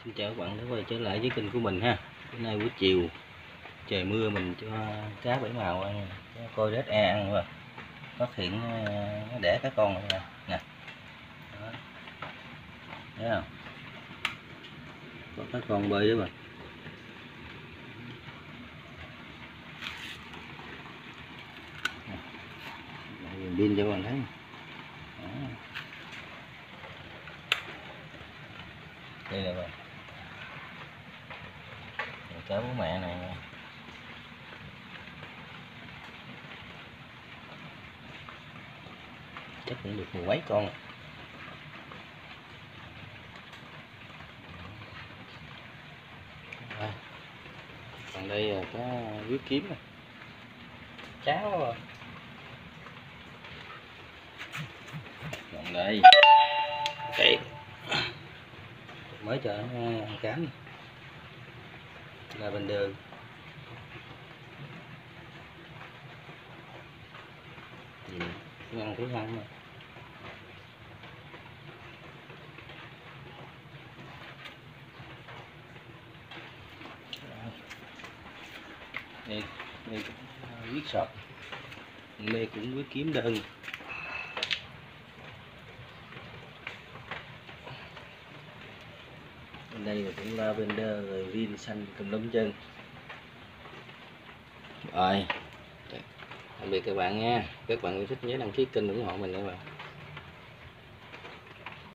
Xin chào các bạn đã quay trở lại với kênh của mình ha. Bữa nay buổi chiều trời mưa mình cho cá bảy màu ăn, coi rết e ăn rồi phát hiện nó đẻ các con nè nè. Đó. Thấy không? Có các con bơi đó mà. Dùng pin cho các bạn thấy. Đó. Đây nè bạn. Cá bố mẹ này chắc cũng được mười mấy con. Còn đây là cá huyết kiếm này, cháo rồi. Còn đây mới cho nó ăn cám là bình đường. Nó ăn thứ hai mà. Đây cũng huyết sọt, đây cũng huyết kiếm đơn. Bên đây là cũng lavender rồi vin xanh tùm lum chân. Rồi tạm biệt các bạn nha, các bạn yêu thích nhớ đăng ký kênh ủng hộ mình nha bạn.